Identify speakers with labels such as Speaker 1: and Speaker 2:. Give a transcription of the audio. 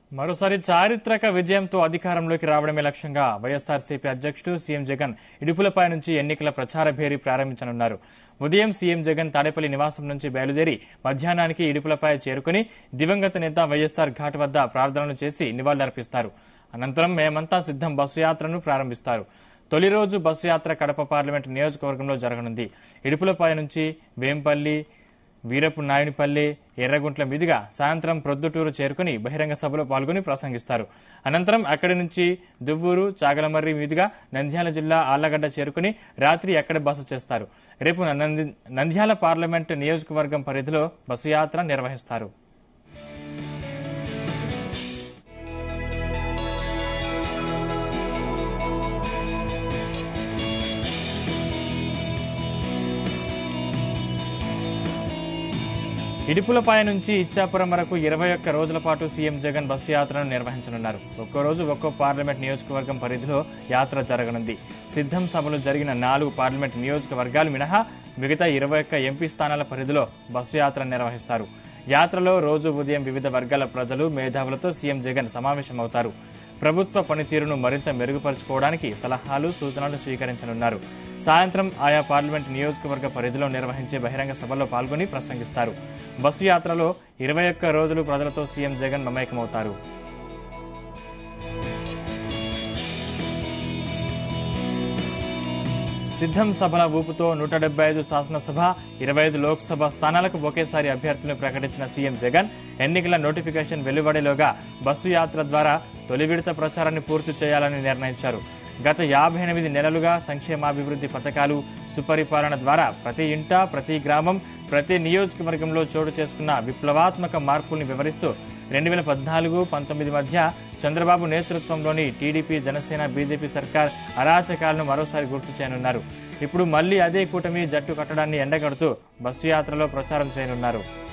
Speaker 1: మరోసారి చారిత్రక విజయంతో అధికారంలోకి రావడమే లక్ష్యంగా వైఎస్ఆర్సీపీ అధ్యక్షుడు సీఎం జగన్ ఇడుపులపై నుంచి ఎన్నికల ప్రచార భేరీ ప్రారంభించనున్నారు. ఉదయం సీఎం జగన్ తాడేపల్లి నివాసం నుంచి బయలుదేరి మధ్యాహ్నానికి ఇడుపులపై చేరుకుని దివంగత నేత వైఎస్ఆర్ ఘాట్ వద్ద ప్రార్థనలు చేసి నివాళులర్పిస్తారు. అనంతరం మేమంతా సిద్ధం బస్సు యాత్రను ప్రారంభిస్తారు. తొలి రోజు బస్సు యాత్ర కడప పార్లమెంట్ నియోజకవర్గంలో జరగనుంది. ఇడుపులపై నుంచి వేంపల్లి, వీరపు నాయునిపల్లి, ఎర్రగుంట్ల మీదుగా సాయంత్రం ప్రొద్దుటూరు చేరుకుని బహిరంగ సభలో పాల్గొని ప్రసంగిస్తారు. అనంతరం అక్కడి నుంచి దువ్వూరు, చాగలమర్రి మీదుగా నంద్యాల జిల్లా ఆళ్లగడ్డ చేరుకుని రాత్రి అక్కడే బస చేస్తారు. రేపు నంద్యాల పార్లమెంట్ నియోజకవర్గం పరిధిలో బస్సు యాత్ర నిర్వహిస్తారు. ఇడుపులపాయ నుంచి ఇచ్చాపురం వరకు 21 రోజుల పాటు సీఎం జగన్ బస్సు యాత్రను నిర్వహించనున్నారు. ఒక్కో రోజు ఒక్కో పార్లమెంట్ నియోజకవర్గం పరిధిలో యాత్ర జరగనుంది. సిద్ధం సభలు జరిగిన 4 పార్లమెంట్ నియోజకవర్గాలు మినహా మిగతా 21 ఎంపీ స్థానాల పరిధిలో బస్సు యాత్ర నిర్వహిస్తారు. యాత్రలో రోజు ఉదయం వివిధ వర్గాల ప్రజలు, మేధావులతో సీఎం జగన్ సమావేశమవుతారు. ప్రభుత్వ పనితీరును మరింత మెరుగుపరుచుకోవడానికి సలహాలు, సూచనలు స్వీకరించనున్నారు. సాయంత్రం ఆయా పార్లమెంట్ నియోజకవర్గ పరిధిలో నిర్వహించే బహిరంగ సభల్లో పాల్గొని ప్రసంగిస్తారు. బస్సు యాత్రలో 21 రోజులు ప్రజలతో సీఎం జగన్ మమేకమవుతారు. సిద్ధం సభల ఊపుతో 175 శాసనసభ, 25 లోక్సభ స్థానాలకు ఒకేసారి అభ్యర్థులను ప్రకటించిన సీఎం జగన్ ఎన్నికల నోటిఫికేషన్ వెలువడేలోగా బస్సు యాత్ర ద్వారా తొలి విడత ప్రచారాన్ని పూర్తి చేయాలని నిర్ణయించారు. గత 58 నెలలుగా సంక్షేమాభివృద్ధి పథకాలు, సుపరిపాలన ద్వారా ప్రతి ఇంట, ప్రతి గ్రామం, ప్రతి నియోజకవర్గంలో చోటు చేసుకున్న విప్లవాత్మక మార్పుల్ని వివరిస్తూ 2014-19 మధ్య చంద్రబాబు నేతృత్వంలోని టీడీపీ, జనసేన, బీజేపీ సర్కార్ అరాచకాలను మరోసారి గుర్తు చేయనున్నారు. ఇప్పుడు మళ్లీ అదే కూటమి జట్టు కట్టడాన్ని ఎండగడుతూ బస్సు యాత్రలో ప్రచారం చేయనున్నారు.